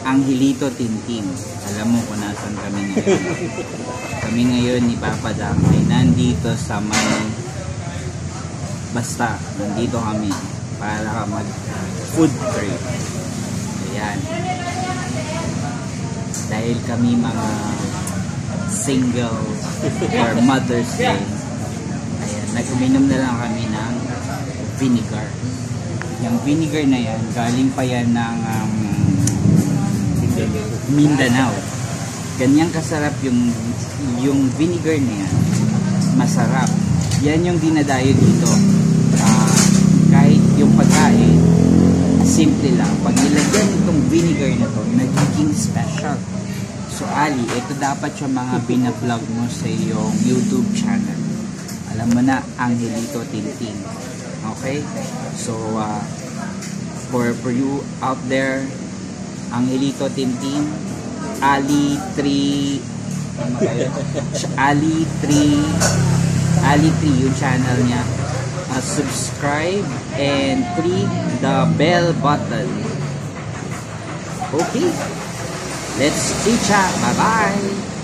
Angelito Tintin. Alam mo kung nasan kami ngayon. Kami ngayon ni Papa Dam ay nandito sa may basta, nandito kami para mag food trip. Ayan. Dahil kami mga single for Mother's Day, ayan, nag-uminom na lang kami ng vinegar. Yung vinegar na yan, galing pa yan ng Mindanao. Ganyang kasarap yung vinegar na yan. Masarap. Yan yung dinadayo dito. Kahit yung pagkain, simple lang. Pag nilagyan itong vinegar na to, nagiging special. So Ali, ito dapat yung mga binablog mo sa iyong YouTube channel. Alam mo na, Angelito Tintin. Okay? So, for you out there, Angelito Tintin, Ali 3 yung channel niya. Subscribe and click the bell button. Okay, let's teach. Bye bye.